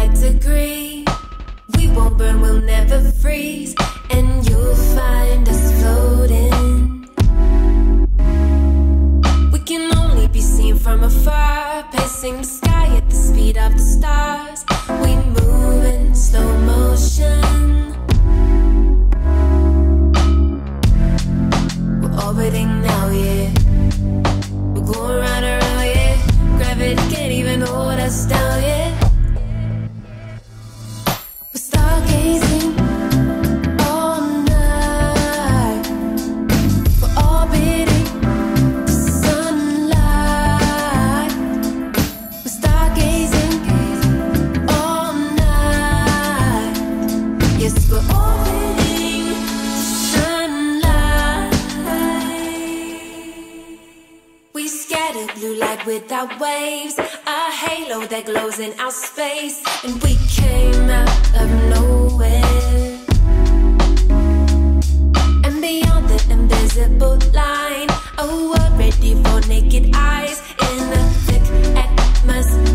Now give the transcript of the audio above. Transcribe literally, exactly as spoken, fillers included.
right degree. We won't burn, we'll never freeze, and you'll find us floating. We can only be seen from afar, pacing the sky at the speed of the stars. We move in slow motion. We're orbiting now, yeah. We're going round and round, yeah. Gravity can't even hold us down, yeah. We're stargazing all night. We're orbiting the sunlight. We're stargazing all night. Yes, we're orbiting the sunlight. We scatter blue light without waves, a halo that glows in our space, and we came out of nowhere. And beyond the invisible line, a world ready for naked eyes in a thick atmosphere.